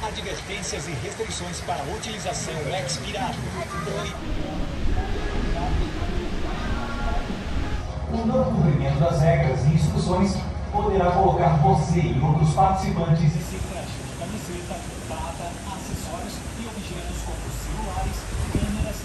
Advertências e restrições para a utilização Xpirado. O não cumprimento das regras e instruções poderá colocar você e outros participantes E se fecha de camiseta, bata, acessórios e objetos como celulares, câmeras,